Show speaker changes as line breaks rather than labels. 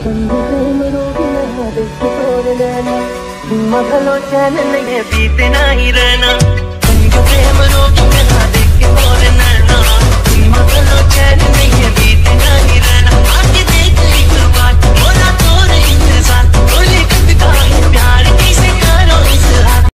बंधु प्रेम रोगी नया दिल तोड़ लेना, मगलो चैन नहीं है बीते ना ही रहना। बंधु प्रेम रोगी